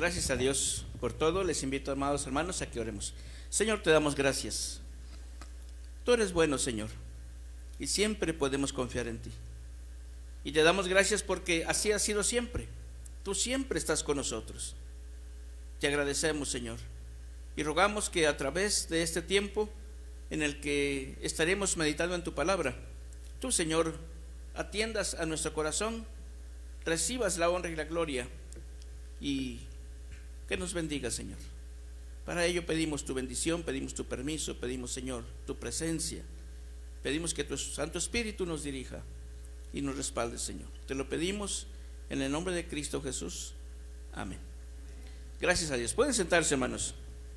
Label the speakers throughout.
Speaker 1: Gracias a Dios por todo. Les invito, amados hermanos, a que oremos. Señor, te damos gracias. Tú eres bueno, Señor, y siempre podemos confiar en ti. Y te damos gracias porque así ha sido siempre. Tú siempre estás con nosotros. Te agradecemos, Señor, y rogamos que a través de este tiempo en el que estaremos meditando en tu palabra, tú, Señor, atiendas a nuestro corazón, recibas la honra y la gloria, y que nos bendiga, Señor. Para ello pedimos tu bendición, pedimos tu permiso, pedimos, Señor, tu presencia. Pedimos que tu Santo Espíritu nos dirija y nos respalde, Señor. Te lo pedimos en el nombre de Cristo Jesús. Amén. Gracias a Dios. Pueden sentarse, hermanos.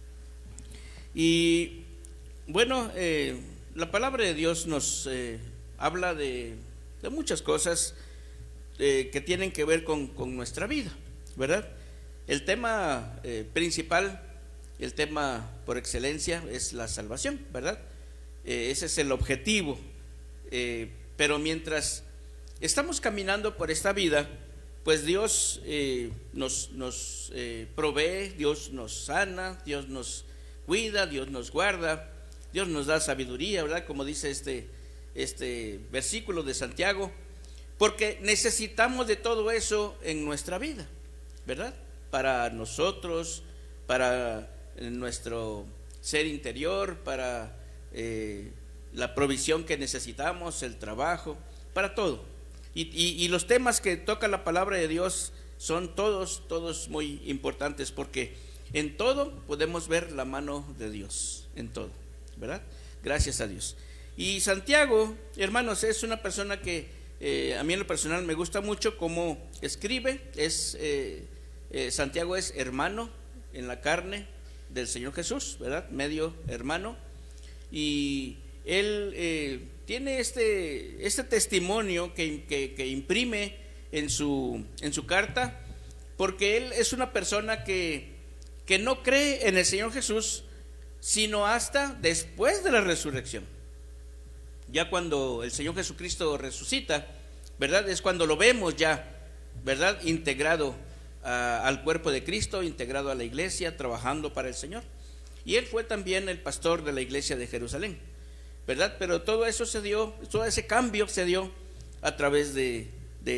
Speaker 1: Y bueno, la palabra de Dios nos habla de muchas cosas que tienen que ver con nuestra vida, ¿verdad? El tema principal, el tema por excelencia es la salvación, ¿verdad? Ese es el objetivo. Pero mientras estamos caminando por esta vida, pues Dios nos provee, Dios nos sana, Dios nos cuida, Dios nos guarda, Dios nos da sabiduría, ¿verdad? Como dice este versículo de Santiago, porque necesitamos de todo eso en nuestra vida, ¿verdad? Para nosotros, para nuestro ser interior, para la provisión que necesitamos, el trabajo, para todo. Y los temas que toca la palabra de Dios son todos muy importantes, porque en todo podemos ver la mano de Dios, en todo, ¿verdad? Gracias a Dios. Y Santiago, hermanos, es una persona que a mí en lo personal me gusta mucho cómo escribe. Santiago es hermano en la carne del Señor Jesús, ¿verdad? Medio hermano. Y él tiene este testimonio que imprime en su carta, porque él es una persona que no cree en el Señor Jesús sino hasta después de la resurrección. Ya cuando el Señor Jesucristo resucita, ¿verdad? Es cuando lo vemos ya, ¿verdad? Integrado al cuerpo de Cristo, integrado a la iglesia, trabajando para el Señor. Y él fue también el pastor de la iglesia de Jerusalén, ¿verdad? Pero todo eso se dio, todo ese cambio se dio a través de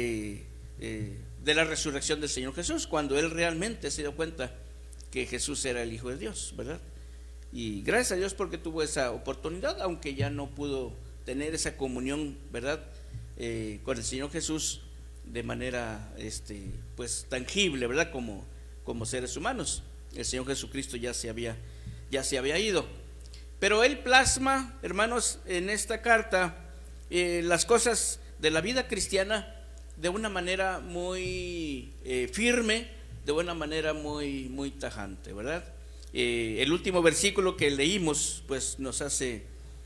Speaker 1: la resurrección del Señor Jesús, cuando él realmente se dio cuenta que Jesús era el Hijo de Dios, ¿verdad? Y gracias a Dios porque tuvo esa oportunidad, aunque ya no pudo tener esa comunión, ¿verdad? Con el Señor Jesús de manera pues tangible, ¿verdad? Como seres humanos. El Señor Jesucristo ya se había ido. Pero él plasma, hermanos, en esta carta las cosas de la vida cristiana de una manera muy firme, de una manera muy tajante, ¿verdad? El último versículo que leímos pues nos hace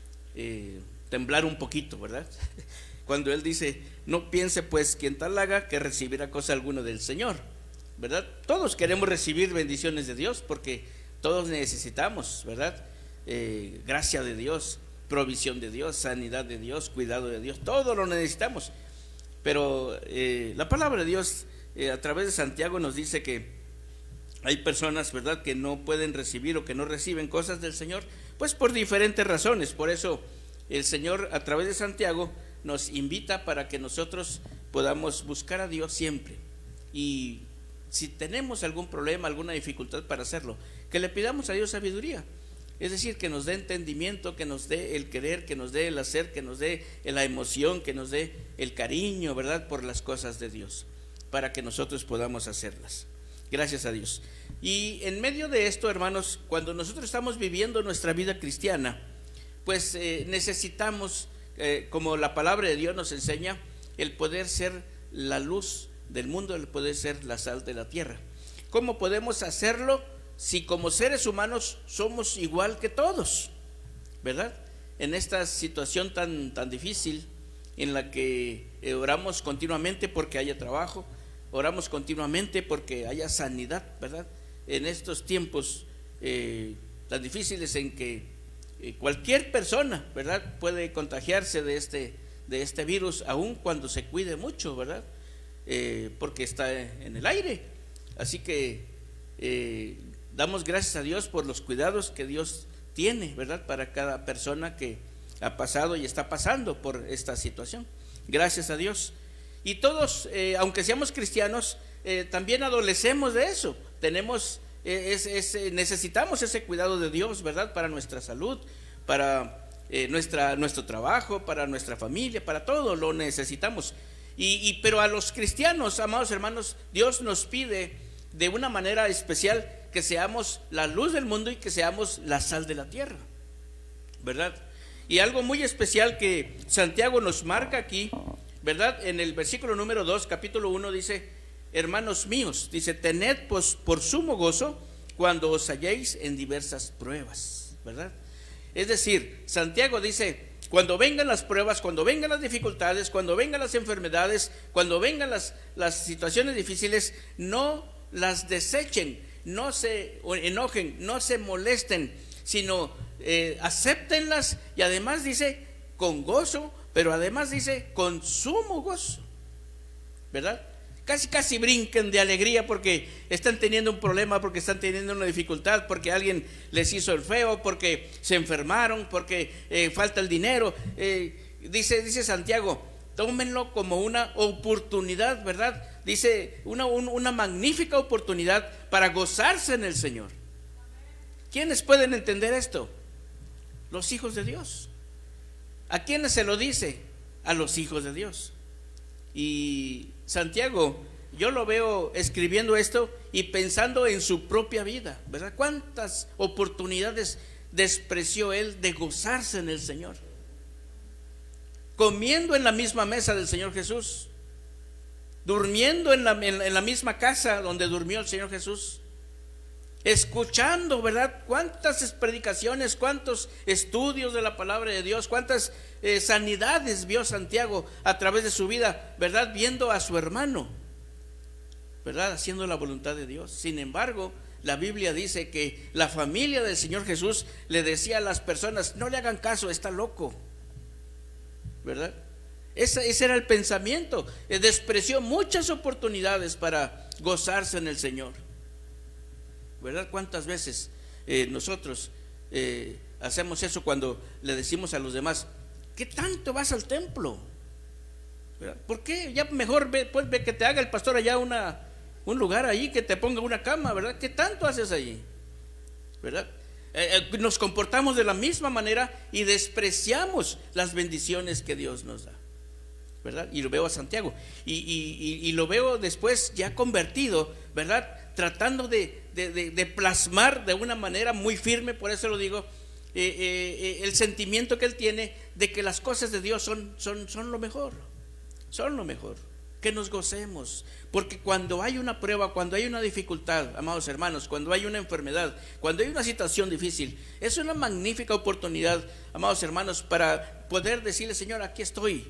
Speaker 1: temblar un poquito, ¿verdad? Cuando él dice: no piense pues quien tal haga que recibirá cosa alguna del Señor, ¿verdad? Todos queremos recibir bendiciones de Dios, porque todos necesitamos, ¿verdad? Gracia de Dios, provisión de Dios, sanidad de Dios, cuidado de Dios, todo lo necesitamos. Pero la palabra de Dios a través de Santiago nos dice que hay personas, ¿verdad?, que no pueden recibir o que no reciben cosas del Señor, pues por diferentes razones. Por eso el Señor a través de Santiago nos invita para que nosotros podamos buscar a Dios siempre. Y si tenemos algún problema, alguna dificultad para hacerlo, que le pidamos a Dios sabiduría. Es decir, que nos dé entendimiento, que nos dé el querer, que nos dé el hacer, que nos dé la emoción, que nos dé el cariño, ¿verdad?, por las cosas de Dios, para que nosotros podamos hacerlas. Gracias a Dios. Y en medio de esto, hermanos, cuando nosotros estamos viviendo nuestra vida cristiana, pues necesitamos, como la palabra de Dios nos enseña, el poder ser la luz del mundo, el poder ser la sal de la tierra. ¿Cómo podemos hacerlo si como seres humanos somos igual que todos, ¿verdad? En esta situación tan difícil en la que oramos continuamente porque haya trabajo, oramos continuamente porque haya sanidad, ¿verdad? En estos tiempos tan difíciles en que cualquier persona, ¿verdad?, puede contagiarse de este virus, aun cuando se cuide mucho, ¿verdad? Porque está en el aire. Así que damos gracias a Dios por los cuidados que Dios tiene, ¿verdad?, para cada persona que ha pasado y está pasando por esta situación. Gracias a Dios. Y todos, aunque seamos cristianos, también adolecemos de eso. Tenemos necesitamos ese cuidado de Dios, ¿verdad?, para nuestra salud, para nuestro trabajo, para nuestra familia, para todo lo necesitamos. Pero a los cristianos, amados hermanos, Dios nos pide de una manera especial que seamos la luz del mundo y que seamos la sal de la tierra, ¿verdad? Y algo muy especial que Santiago nos marca aquí, ¿verdad? En el versículo número 2, capítulo 1, dice: hermanos míos, dice, tened pues por sumo gozo cuando os halléis en diversas pruebas, ¿verdad? Es decir, Santiago dice: cuando vengan las pruebas, cuando vengan las dificultades, cuando vengan las enfermedades, cuando vengan las situaciones difíciles, no las desechen, no se enojen, no se molesten, sino acéptenlas, y además dice con gozo, pero además dice con sumo gozo, ¿verdad? Casi brinquen de alegría porque están teniendo un problema, porque están teniendo una dificultad, porque alguien les hizo el feo, porque se enfermaron, porque falta el dinero. Dice Santiago, tómenlo como una oportunidad, ¿verdad? Dice una magnífica oportunidad para gozarse en el Señor. ¿Quiénes pueden entender esto? Los hijos de Dios. ¿A quiénes se lo dice? A los hijos de Dios. Y Santiago, yo lo veo escribiendo esto y pensando en su propia vida, ¿verdad? ¿Cuántas oportunidades despreció él de gozarse en el Señor? Comiendo en la misma mesa del Señor Jesús, durmiendo en la misma casa donde durmió el Señor Jesús, escuchando, ¿verdad?, cuántas predicaciones, cuántos estudios de la palabra de Dios, cuántas sanidades vio Santiago a través de su vida, ¿verdad?, viendo a su hermano, ¿verdad?, haciendo la voluntad de Dios. Sin embargo, la Biblia dice que la familia del Señor Jesús le decía a las personas: no le hagan caso, está loco, ¿verdad? Ese era el pensamiento. Despreció muchas oportunidades para gozarse en el Señor, ¿verdad? ¿Cuántas veces nosotros hacemos eso cuando le decimos a los demás: ¿qué tanto vas al templo? ¿Verdad? ¿Por qué? Ya mejor ve que te haga el pastor allá un lugar ahí, que te ponga una cama, ¿verdad? ¿Qué tanto haces allí? ¿Verdad? Nos comportamos de la misma manera y despreciamos las bendiciones que Dios nos da, ¿verdad? Y lo veo a Santiago y lo veo después ya convertido, ¿verdad?, tratando de plasmar de una manera muy firme, por eso lo digo, el sentimiento que él tiene de que las cosas de Dios son lo mejor, que nos gocemos, porque cuando hay una prueba, cuando hay una dificultad, amados hermanos, cuando hay una enfermedad, cuando hay una situación difícil, es una magnífica oportunidad, amados hermanos, para poder decirle: Señor, aquí estoy,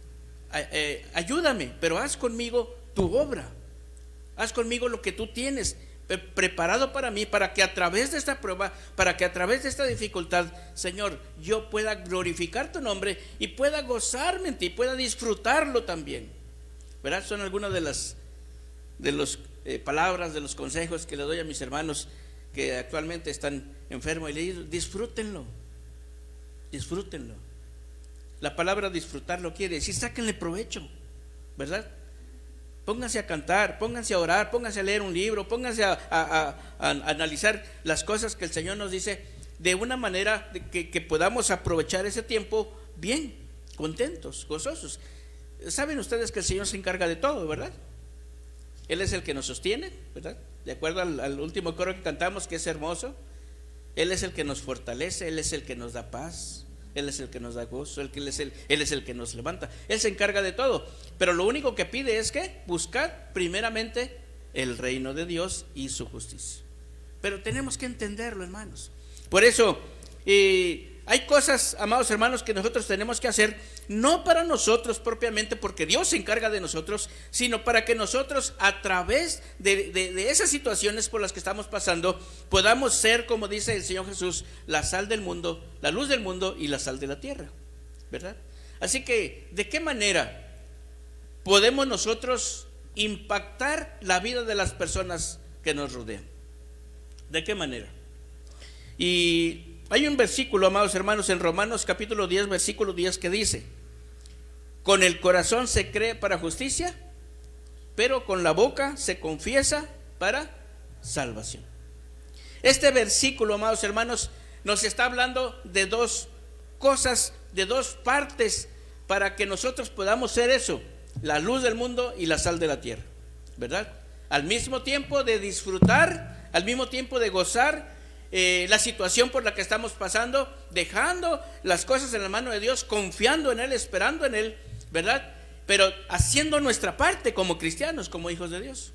Speaker 1: ayúdame, pero haz conmigo tu obra, haz conmigo lo que tú tienes preparado para mí, para que a través de esta prueba, para que a través de esta dificultad, Señor, yo pueda glorificar tu nombre y pueda gozarme en ti, pueda disfrutarlo también, ¿verdad? Son algunas de las palabras, de los consejos que le doy a mis hermanos que actualmente están enfermos, y le digo: disfrútenlo. La palabra disfrutarlo quiere decir sáquenle provecho, ¿verdad? Pónganse a cantar, pónganse a orar, pónganse a leer un libro, pónganse a analizar las cosas que el Señor nos dice, de una manera que podamos aprovechar ese tiempo bien, contentos, gozosos. Saben ustedes que el Señor se encarga de todo, ¿verdad? Él es el que nos sostiene, ¿verdad? De acuerdo al último coro que cantamos, que es hermoso. Él es el que nos fortalece, Él es el que nos da paz, Él es el que nos da gozo, Él es el que nos levanta. Él se encarga de todo, pero lo único que pide es que buscad primeramente el reino de Dios y su justicia. Pero tenemos que entenderlo, hermanos. Por eso hay cosas, amados hermanos, que nosotros tenemos que hacer, no para nosotros propiamente, porque Dios se encarga de nosotros, sino para que nosotros, a través de esas situaciones por las que estamos pasando, podamos ser, como dice el Señor Jesús, la sal del mundo, la luz del mundo y la sal de la tierra, ¿verdad? Así que, ¿de qué manera podemos nosotros impactar la vida de las personas que nos rodean? ¿De qué manera? Y hay un versículo, amados hermanos, en Romanos capítulo 10, versículo 10, que dice: con el corazón se cree para justicia, pero con la boca se confiesa para salvación. Este versículo, amados hermanos, nos está hablando de dos cosas, de dos partes, para que nosotros podamos ser eso, la luz del mundo y la sal de la tierra, ¿verdad? Al mismo tiempo de disfrutar, al mismo tiempo de gozar la situación por la que estamos pasando, dejando las cosas en la mano de Dios, confiando en Él, esperando en Él, ¿verdad? Pero haciendo nuestra parte como cristianos, como hijos de Dios.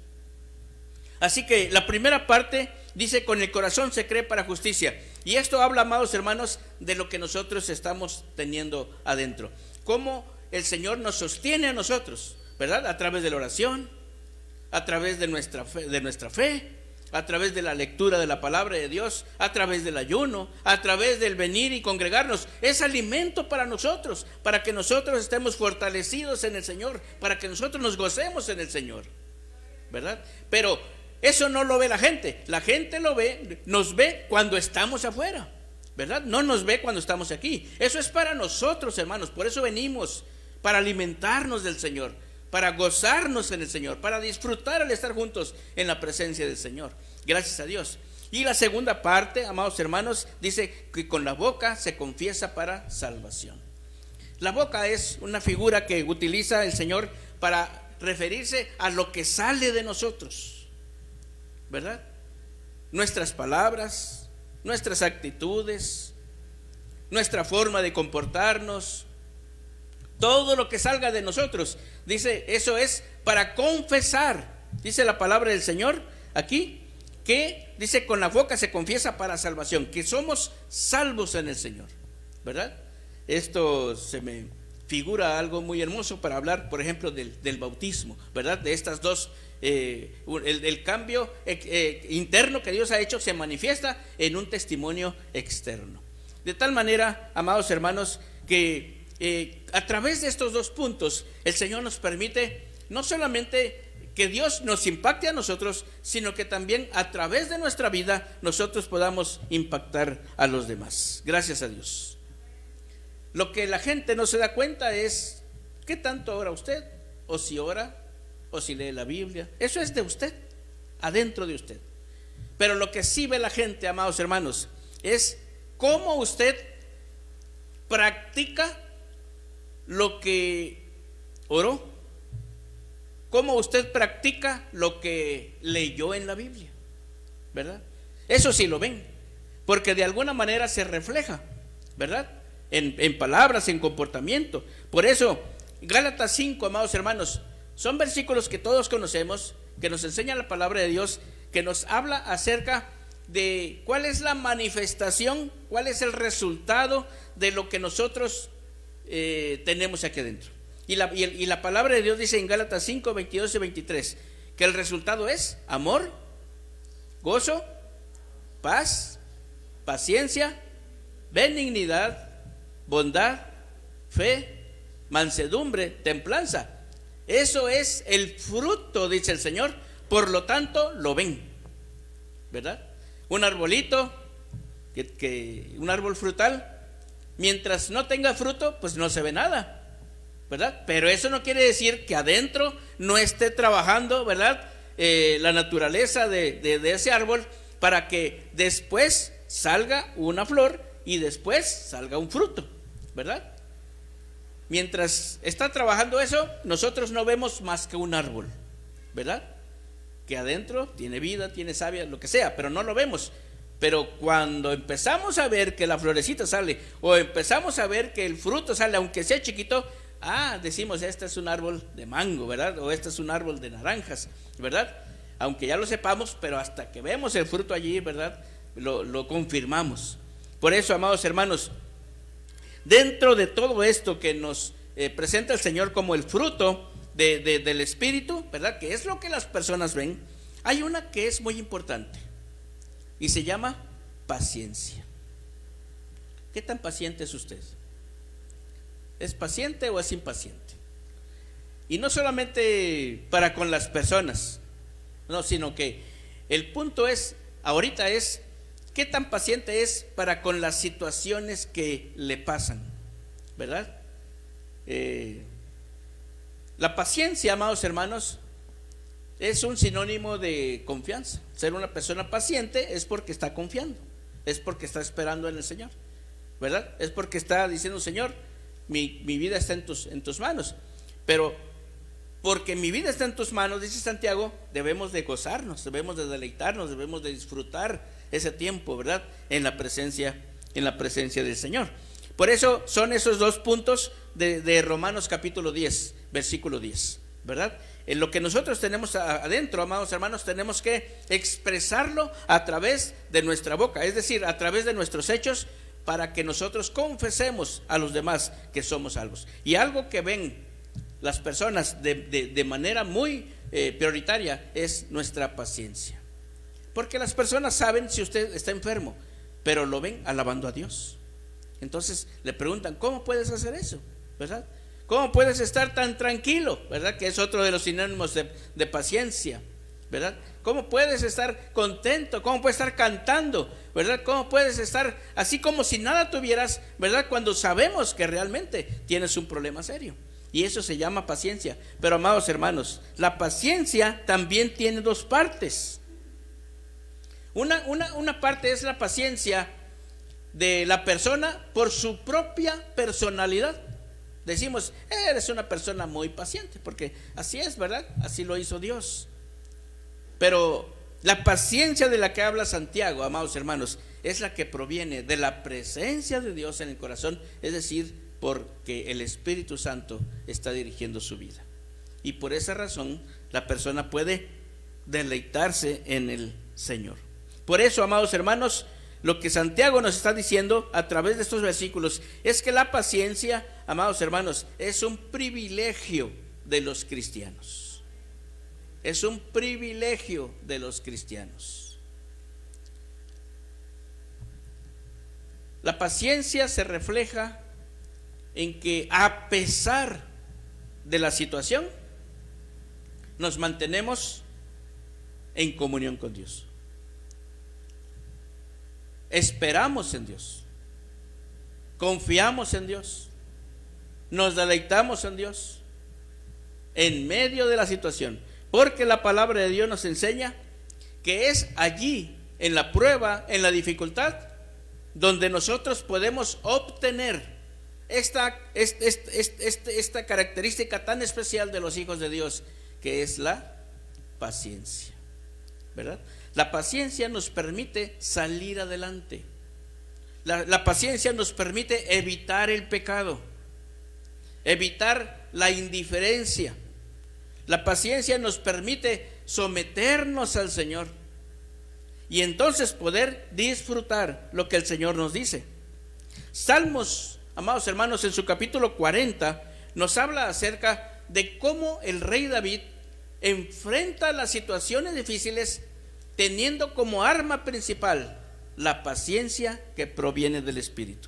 Speaker 1: Así que la primera parte dice: con el corazón se cree para justicia. Y esto habla, amados hermanos, de lo que nosotros estamos teniendo adentro. Cómo el Señor nos sostiene a nosotros, ¿verdad? A través de la oración, a través de nuestra fe, a través de la lectura de la palabra de Dios, a través del ayuno, a través del venir y congregarnos. Es alimento para nosotros, para que nosotros estemos fortalecidos en el Señor, para que nosotros nos gocemos en el Señor, ¿verdad? Pero eso no lo ve la gente lo ve, nos ve cuando estamos afuera, ¿verdad? No nos ve cuando estamos aquí. Eso es para nosotros, hermanos. Por eso venimos, para alimentarnos del Señor, para gozarnos en el Señor, para disfrutar al estar juntos en la presencia del Señor. Gracias a Dios. Y la segunda parte, amados hermanos, dice que con la boca se confiesa para salvación. La boca es una figura que utiliza el Señor para referirse a lo que sale de nosotros, ¿verdad? Nuestras palabras, nuestras actitudes, nuestra forma de comportarnos, todo lo que salga de nosotros, dice, eso es para confesar. Dice la palabra del Señor aquí, que dice: con la boca se confiesa para salvación, que somos salvos en el Señor, ¿verdad? Esto se me figura algo muy hermoso para hablar, por ejemplo, del bautismo, ¿verdad? De estas dos, el cambio interno que Dios ha hecho se manifiesta en un testimonio externo. De tal manera, amados hermanos, que a través de estos dos puntos el Señor nos permite no solamente que Dios nos impacte a nosotros, sino que también a través de nuestra vida nosotros podamos impactar a los demás. Gracias a Dios. Lo que la gente no se da cuenta es qué tanto ora usted, o si ora, o si lee la Biblia. Eso es de usted, adentro de usted. Pero lo que sí ve la gente, amados hermanos, es cómo usted practica lo que oró, cómo usted practica lo que leyó en la Biblia, ¿verdad? Eso sí lo ven, porque de alguna manera se refleja, ¿verdad? En palabras, en comportamiento. Por eso, Gálatas 5, amados hermanos, son versículos que todos conocemos, que nos enseña la palabra de Dios, que nos habla acerca de cuál es la manifestación, cuál es el resultado de lo que nosotros tenemos aquí adentro. Y la palabra de Dios dice en Gálatas 5, 22 y 23, que el resultado es amor, gozo, paz, paciencia, benignidad, bondad, fe, mansedumbre, templanza. Eso es el fruto, dice el Señor. Por lo tanto, lo ven, ¿verdad? Un arbolito, un árbol frutal, mientras no tenga fruto, pues no se ve nada, ¿verdad? Pero eso no quiere decir que adentro no esté trabajando, ¿verdad? La naturaleza de ese árbol, para que después salga una flor y después salga un fruto, ¿verdad? Mientras está trabajando eso, nosotros no vemos más que un árbol, ¿verdad? Que adentro tiene vida, tiene savia, lo que sea, pero no lo vemos. Pero cuando empezamos a ver que la florecita sale, o empezamos a ver que el fruto sale, aunque sea chiquito, decimos, este es un árbol de mango, ¿verdad? O este es un árbol de naranjas, ¿verdad? Aunque ya lo sepamos, pero hasta que vemos el fruto allí, ¿verdad? Lo confirmamos. Por eso, amados hermanos, dentro de todo esto que nos presenta el Señor como el fruto del Espíritu, ¿verdad? Que es lo que las personas ven, hay una que es muy importante y se llama paciencia. ¿Qué tan paciente es usted? ¿Es paciente o es impaciente? Y no solamente para con las personas, no, sino que el punto es ahorita es: ¿qué tan paciente es para con las situaciones que le pasan? ¿Verdad? La paciencia, amados hermanos, es un sinónimo de confianza. Ser una persona paciente es porque está confiando, es porque está esperando en el Señor, ¿verdad? Es porque está diciendo: Señor, mi vida está en tus manos. Pero porque mi vida está en tus manos, dice Santiago, debemos de gozarnos, debemos de deleitarnos, debemos de disfrutar ese tiempo, ¿verdad? En la presencia del Señor. Por eso son esos dos puntos de Romanos capítulo 10, versículo 10, ¿verdad? En lo que nosotros tenemos adentro, amados hermanos, tenemos que expresarlo a través de nuestra boca, es decir, a través de nuestros hechos, para que nosotros confesemos a los demás que somos salvos. Y algo que ven las personas de manera muy prioritaria es nuestra paciencia, porque las personas saben si usted está enfermo, pero lo ven alabando a Dios. Entonces le preguntan: ¿cómo puedes hacer eso? ¿Verdad? ¿Cómo puedes estar tan tranquilo? ¿Verdad? Que es otro de los sinónimos de paciencia, ¿verdad? ¿Cómo puedes estar contento? ¿Cómo puedes estar cantando? ¿Verdad? ¿Cómo puedes estar así como si nada tuvieras? ¿Verdad? Cuando sabemos que realmente tienes un problema serio. Y eso se llama paciencia. Pero, amados hermanos, la paciencia también tiene dos partes. Una parte es la paciencia de la persona por su propia personalidad. Decimos: eres una persona muy paciente, porque así es, ¿verdad? Así lo hizo Dios. Pero la paciencia de la que habla Santiago, amados hermanos, es la que proviene de la presencia de Dios en el corazón, es decir, porque el Espíritu Santo está dirigiendo su vida. Y por esa razón la persona puede deleitarse en el Señor. Por eso, amados hermanos, lo que Santiago nos está diciendo a través de estos versículos es que la paciencia, amados hermanos, es un privilegio de los cristianos. Es un privilegio de los cristianos. La paciencia se refleja en que, a pesar de la situación, nos mantenemos en comunión con Dios. Esperamos en Dios, confiamos en Dios, nos deleitamos en Dios en medio de la situación, porque la palabra de Dios nos enseña que es allí, en la prueba, en la dificultad, donde nosotros podemos obtener esta característica tan especial de los hijos de Dios, que es la paciencia, ¿verdad? La paciencia nos permite salir adelante. La paciencia nos permite evitar el pecado, evitar la indiferencia. La paciencia nos permite someternos al Señor y entonces poder disfrutar lo que el Señor nos dice. Salmos, amados hermanos, en su capítulo 40 nos habla acerca de cómo el rey David enfrenta las situaciones difíciles teniendo como arma principal la paciencia que proviene del Espíritu.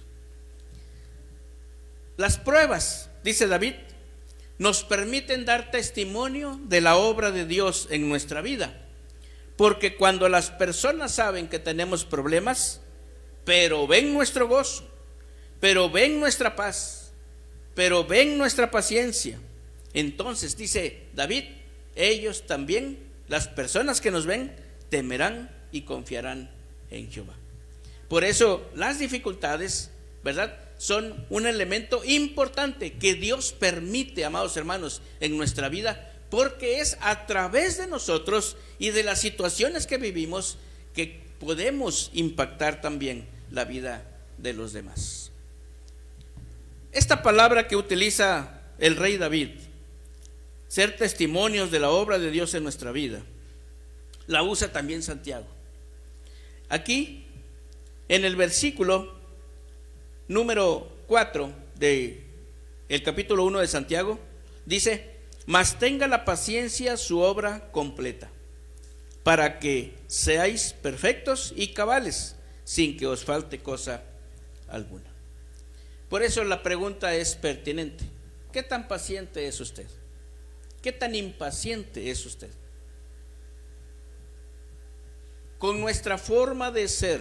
Speaker 1: Las pruebas, dice David, nos permiten dar testimonio de la obra de Dios en nuestra vida, porque cuando las personas saben que tenemos problemas, pero ven nuestro gozo, pero ven nuestra paz, pero ven nuestra paciencia, entonces, dice David, ellos también, las personas que nos ven, temerán y confiarán en Jehová. Por eso las dificultades, ¿verdad?, son un elemento importante que Dios permite, amados hermanos, en nuestra vida, porque es a través de nosotros y de las situaciones que vivimos que podemos impactar también la vida de los demás. Esta palabra que utiliza el rey David, ser testimonios de la obra de Dios en nuestra vida, la usa también Santiago. Aquí, en el versículo número 4 del capítulo 1 de Santiago, dice: mas tenga la paciencia su obra completa, para que seáis perfectos y cabales, sin que os falte cosa alguna. Por eso la pregunta es pertinente: ¿qué tan paciente es usted? ¿Qué tan impaciente es usted? con nuestra forma de ser,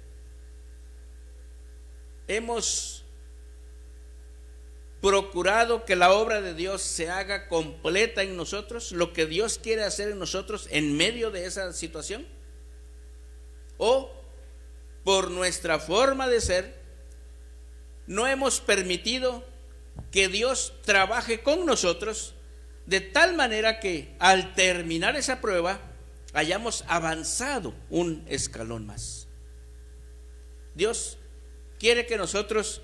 Speaker 1: hemos procurado que la obra de Dios se haga completa en nosotros, lo que Dios quiere hacer en nosotros en medio de esa situación, o por nuestra forma de ser no hemos permitido que Dios trabaje con nosotros de tal manera que al terminar esa prueba hayamos avanzado un escalón más. Dios quiere que nosotros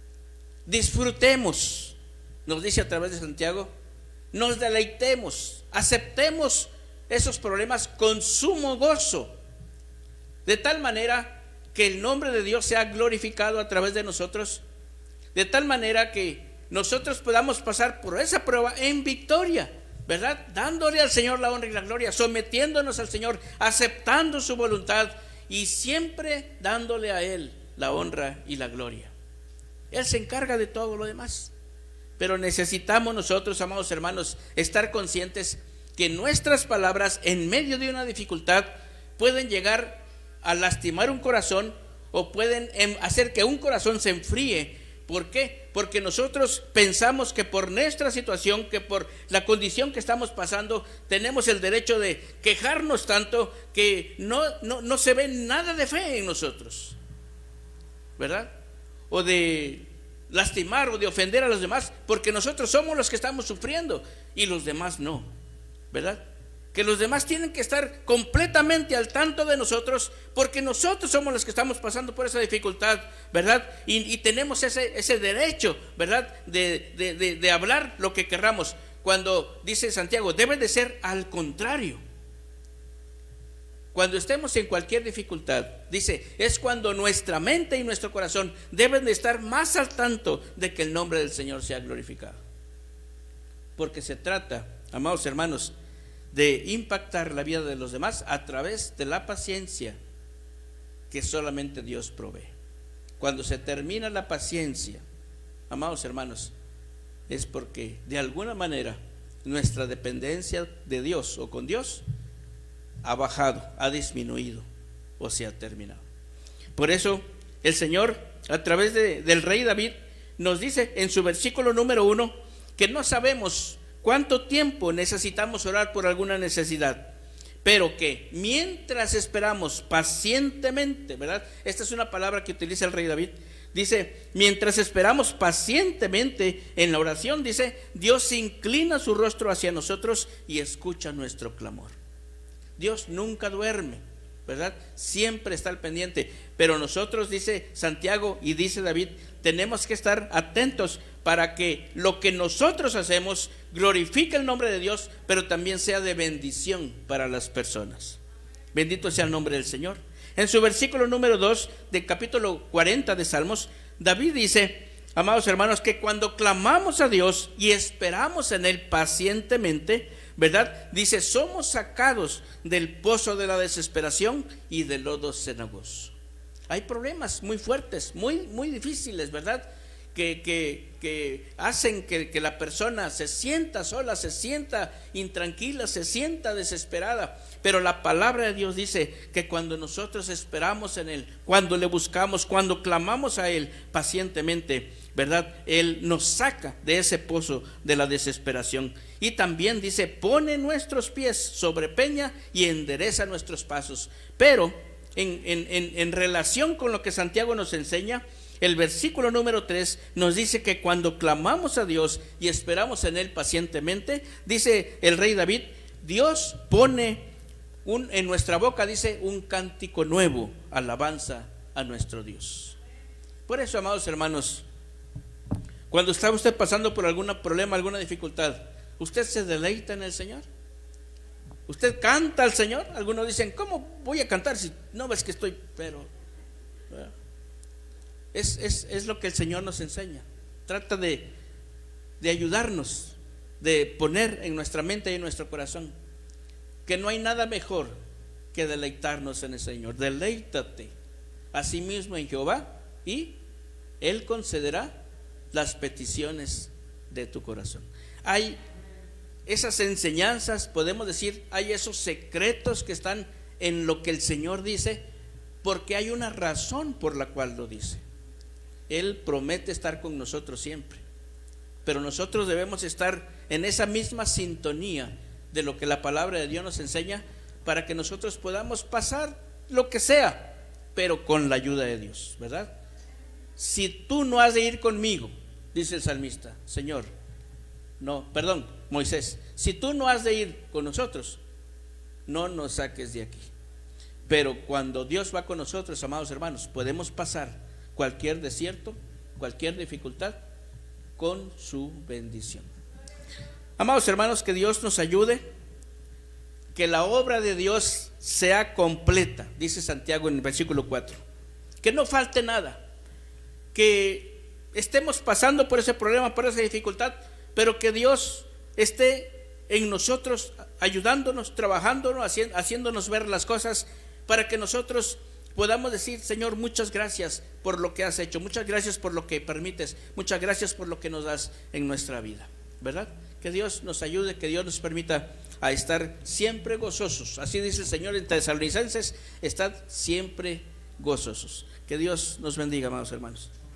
Speaker 1: disfrutemos, nos dice a través de Santiago, nos deleitemos, aceptemos esos problemas con sumo gozo, de tal manera que el nombre de Dios sea glorificado a través de nosotros, de tal manera que nosotros podamos pasar por esa prueba en victoria, ¿verdad? Dándole al Señor la honra y la gloria, sometiéndonos al Señor, aceptando su voluntad y siempre dándole a Él la honra y la gloria. Él se encarga de todo lo demás, pero necesitamos nosotros, amados hermanos, estar conscientes que nuestras palabras en medio de una dificultad pueden llegar a lastimar un corazón o pueden hacer que un corazón se enfríe. ¿Por qué? Porque nosotros pensamos que por nuestra situación, que por la condición que estamos pasando, tenemos el derecho de quejarnos tanto que no se ve nada de fe en nosotros, ¿verdad? O de lastimar o de ofender a los demás, porque nosotros somos los que estamos sufriendo y los demás no, ¿verdad? Que los demás tienen que estar completamente al tanto de nosotros, porque nosotros somos los que estamos pasando por esa dificultad, ¿verdad? Y tenemos ese derecho, ¿verdad? De hablar lo que querramos. Cuando dice Santiago, debe de ser al contrario. Cuando estemos en cualquier dificultad, dice, es cuando nuestra mente y nuestro corazón deben de estar más al tanto de que el nombre del Señor sea glorificado. Porque se trata, amados hermanos, de impactar la vida de los demás a través de la paciencia que solamente Dios provee. Cuando se termina la paciencia, amados hermanos, es porque de alguna manera nuestra dependencia de Dios o con Dios ha bajado, ha disminuido o se ha terminado. Por eso el Señor, a través del rey David, nos dice en su versículo número 1 que no sabemos cuánto tiempo necesitamos orar por alguna necesidad, pero que mientras esperamos pacientemente, ¿verdad? Esta es una palabra que utiliza el rey David. Dice, mientras esperamos pacientemente en la oración, dice, Dios inclina su rostro hacia nosotros y escucha nuestro clamor. Dios nunca duerme, ¿verdad? Siempre está al pendiente. Pero nosotros, dice Santiago y dice David, tenemos que estar atentos para que lo que nosotros hacemos glorifique el nombre de Dios, pero también sea de bendición para las personas. Bendito sea el nombre del Señor. En su versículo número 2 del capítulo 40 de Salmos, David dice, amados hermanos, que cuando clamamos a Dios y esperamos en Él pacientemente, ¿verdad? Dice, somos sacados del pozo de la desesperación y del lodo cenagoso. Hay problemas muy fuertes, muy difíciles, ¿verdad? Que hacen que la persona se sienta sola, se sienta intranquila, se sienta desesperada. Pero la palabra de Dios dice que cuando nosotros esperamos en Él, cuando le buscamos, cuando clamamos a Él pacientemente, ¿verdad? Él nos saca de ese pozo de la desesperación. Y también dice, pone nuestros pies sobre peña y endereza nuestros pasos. Pero en relación con lo que Santiago nos enseña, el versículo número 3 nos dice que cuando clamamos a Dios y esperamos en Él pacientemente, dice el rey David, Dios pone en nuestra boca, dice, un cántico nuevo, alabanza a nuestro Dios. Por eso, amados hermanos, cuando está usted pasando por algún problema, alguna dificultad, ¿usted se deleita en el Señor? ¿Usted canta al Señor? Algunos dicen, ¿cómo voy a cantar si no ves que estoy? Pero es lo que el Señor nos enseña. Trata de ayudarnos, de poner en nuestra mente y en nuestro corazón que no hay nada mejor que deleitarnos en el Señor. Deleítate a sí mismo en Jehová y Él concederá las peticiones de tu corazón. Hay esas enseñanzas, podemos decir, hay esos secretos que están en lo que el Señor dice, porque hay una razón por la cual lo dice. Él promete estar con nosotros siempre, pero nosotros debemos estar en esa misma sintonía de lo que la palabra de Dios nos enseña, para que nosotros podamos pasar lo que sea, pero con la ayuda de Dios, ¿verdad? Si tú no has de ir conmigo, dice el salmista, Señor, no, perdón, Moisés, si tú no has de ir con nosotros, no nos saques de aquí. Pero cuando Dios va con nosotros, amados hermanos, podemos pasar cualquier desierto, cualquier dificultad, con su bendición. Amados hermanos, que Dios nos ayude, que la obra de Dios sea completa, dice Santiago en el versículo 4, que no falte nada, que estemos pasando por ese problema, por esa dificultad, pero que Dios esté en nosotros, ayudándonos, trabajándonos, haciéndonos ver las cosas, para que nosotros podamos decir, Señor, muchas gracias por lo que has hecho, muchas gracias por lo que permites, muchas gracias por lo que nos das en nuestra vida, ¿verdad? Que Dios nos ayude, que Dios nos permita a estar siempre gozosos. Así dice el Señor en Tesalonicenses, estad siempre gozosos. Que Dios nos bendiga, amados hermanos.